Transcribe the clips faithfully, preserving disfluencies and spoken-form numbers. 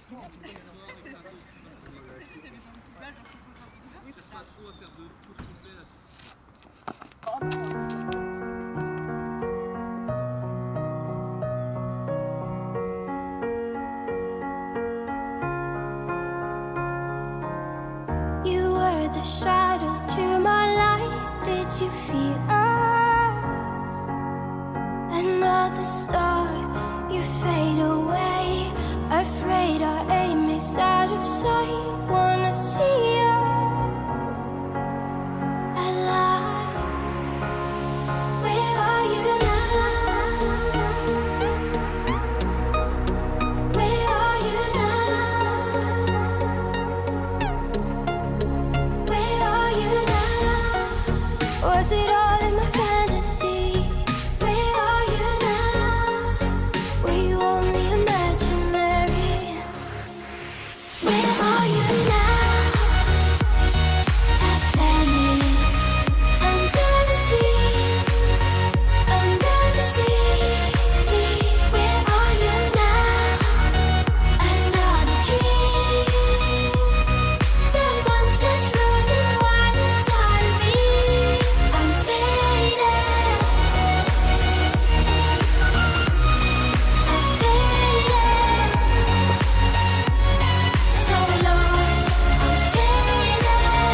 You were the shadow to my light. Did you feel us? Another star, you fade away. Afraid our aim is out of sight. Wanna see us alive. Where are you now? Where are you now? Where are you now? Was it all in my fantasy? Where are you now? Were you only imaginary? Where are you now? Atlantis, under the sea, under the sea. Where are you now? Another dream. The monsters running wild inside of me. I'm faded. I'm faded. So lost. I'm faded.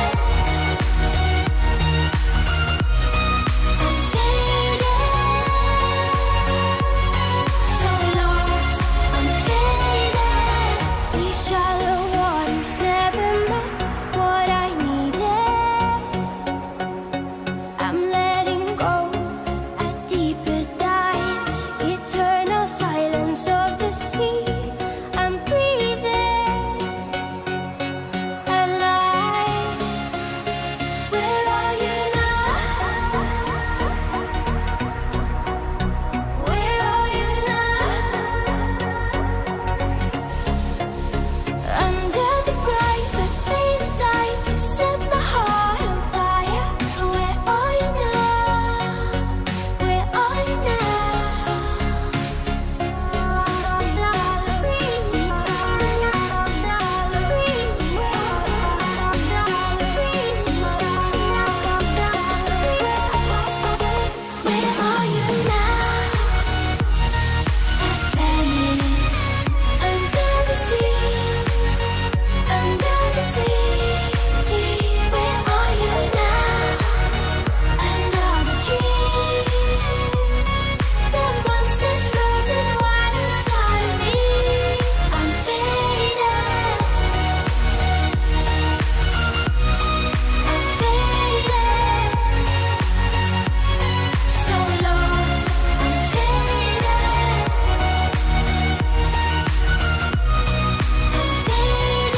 I'm faded. So lost. I'm faded. These shallow waters never met what I needed. I'm letting go, a deeper dive, eternal silence of the sea. I'm breathing alive. Where are you now? Where are you now? Under the bright but faded lights, you set my heart on fire. Where are you now? Where are you Where are you now? Atlantis, under the sea, under the sea. Where are you now? Another dream. The monsters running wild inside of me. I'm faded. I'm faded. So lost. I'm faded. I'm faded.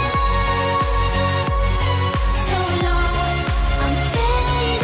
So lost. I'm faded.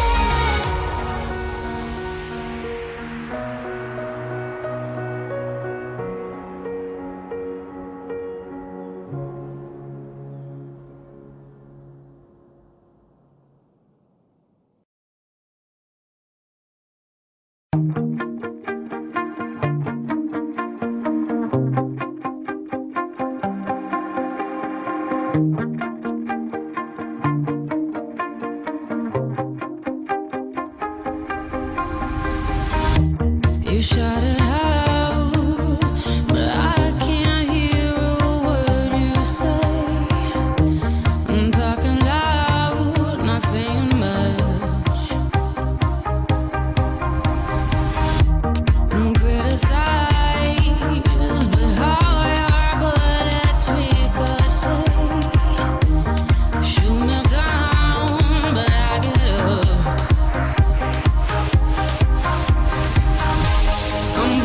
You shout it out, but I can't hear a word you say. I'm talking loud, not saying much. I'm criticized, but how your bullets ricochet. Shoot me down, but I get up. I'm